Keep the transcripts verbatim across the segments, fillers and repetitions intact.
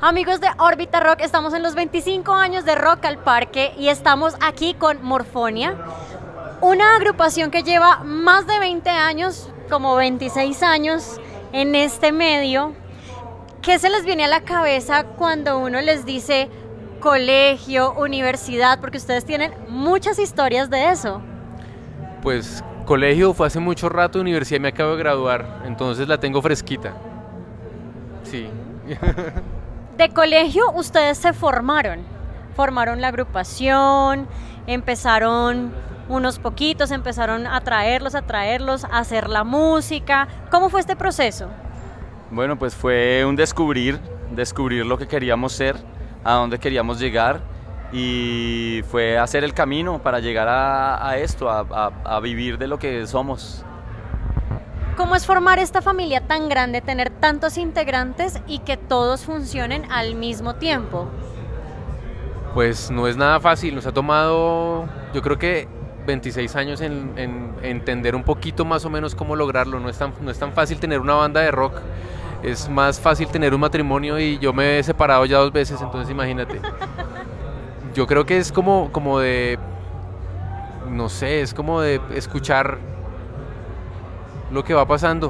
Amigos de Órbita Rock, estamos en los veinticinco años de Rock al Parque y estamos aquí con Morfonia, una agrupación que lleva más de veinte años, como veintiséis años en este medio. ¿Qué se les viene a la cabeza cuando uno les dice colegio, universidad? Porque ustedes tienen muchas historias de eso. Pues colegio fue hace mucho rato, universidad me acabo de graduar, entonces la tengo fresquita. Sí. De colegio ustedes se formaron, formaron la agrupación, empezaron unos poquitos, empezaron a traerlos, a traerlos, a hacer la música. ¿Cómo fue este proceso? Bueno, pues fue un descubrir, descubrir lo que queríamos ser, a dónde queríamos llegar, y fue hacer el camino para llegar a, a esto, a, a, a vivir de lo que somos. ¿Cómo es formar esta familia tan grande, tener tantos integrantes y que todos funcionen al mismo tiempo? Pues no es nada fácil, nos ha tomado, yo creo que veintiséis años en, en, en entender un poquito más o menos cómo lograrlo. No es tan, no es tan fácil tener una banda de rock, es más fácil tener un matrimonio, y yo me he separado ya dos veces, entonces imagínate. Yo creo que es como, como de, no sé, es como de escuchar lo que va pasando,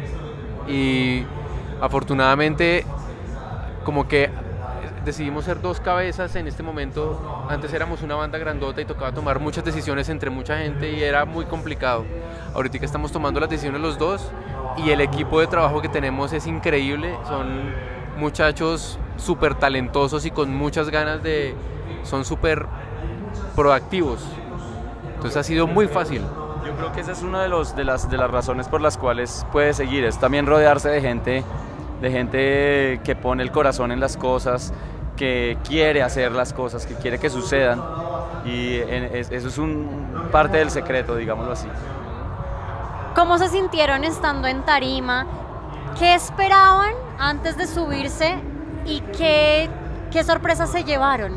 y afortunadamente como que decidimos ser dos cabezas en este momento. Antes éramos una banda grandota y tocaba tomar muchas decisiones entre mucha gente y era muy complicado. Ahorita estamos tomando las decisiones los dos y el equipo de trabajo que tenemos es increíble. Son muchachos súper talentosos y con muchas ganas de... son súper proactivos. Entonces ha sido muy fácil. Yo creo que esa es una de, los, de, las, de las razones por las cuales puede seguir, es también rodearse de gente, de gente que pone el corazón en las cosas, que quiere hacer las cosas, que quiere que sucedan, y eso es un, parte del secreto, digámoslo así. ¿Cómo se sintieron estando en tarima? ¿Qué esperaban antes de subirse y qué, qué sorpresas se llevaron?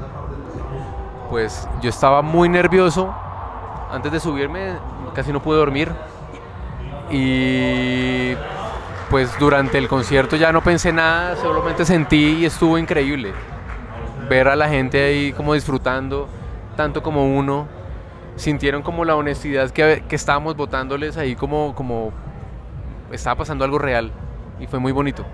Pues yo estaba muy nervioso antes de subirme, casi no pude dormir, y pues durante el concierto ya no pensé nada, solamente sentí y estuvo increíble ver a la gente ahí como disfrutando, tanto como uno. Sintieron como la honestidad que, que estábamos botándoles ahí, como, como estaba pasando algo real, y fue muy bonito.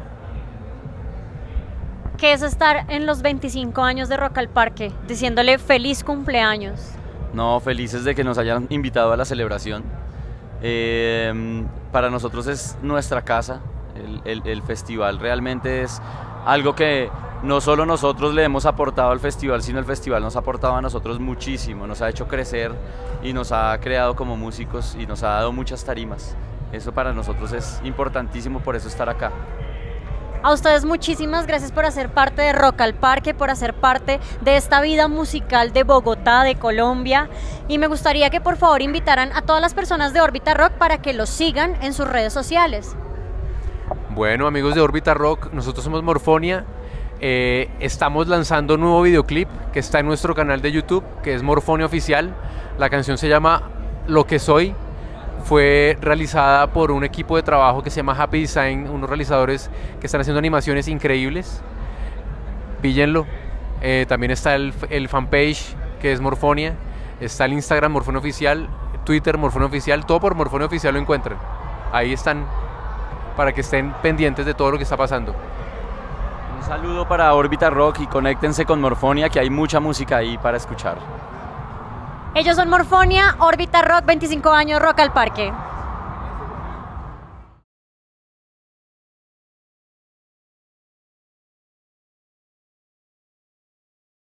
¿Qué es estar en los veinticinco años de Rock al Parque diciéndole feliz cumpleaños? No, felices de que nos hayan invitado a la celebración. Eh, para nosotros es nuestra casa, el, el, el festival realmente es algo que no solo nosotros le hemos aportado al festival, sino el festival nos ha aportado a nosotros muchísimo, nos ha hecho crecer y nos ha creado como músicos y nos ha dado muchas tarimas. Eso para nosotros es importantísimo, por eso estar acá. A ustedes muchísimas gracias por hacer parte de Rock al Parque, por hacer parte de esta vida musical de Bogotá, de Colombia, y me gustaría que por favor invitaran a todas las personas de Órbita Rock para que los sigan en sus redes sociales. Bueno, amigos de Órbita Rock, nosotros somos Morfonia, eh, estamos lanzando un nuevo videoclip que está en nuestro canal de YouTube, que es Morfonia Oficial. La canción se llama Lo que soy. Fue realizada por un equipo de trabajo que se llama Happy Design, unos realizadores que están haciendo animaciones increíbles. Píllenlo. Eh, también está el, el fanpage, que es Morfonia. Está el Instagram Morfonia Oficial, Twitter Morfonia Oficial, todo por Morfonia Oficial lo encuentran. Ahí están, para que estén pendientes de todo lo que está pasando. Un saludo para Órbita Rock y conéctense con Morfonia, que hay mucha música ahí para escuchar. Ellos son Morfonia, Órbita Rock, veinticinco años, Rock al Parque.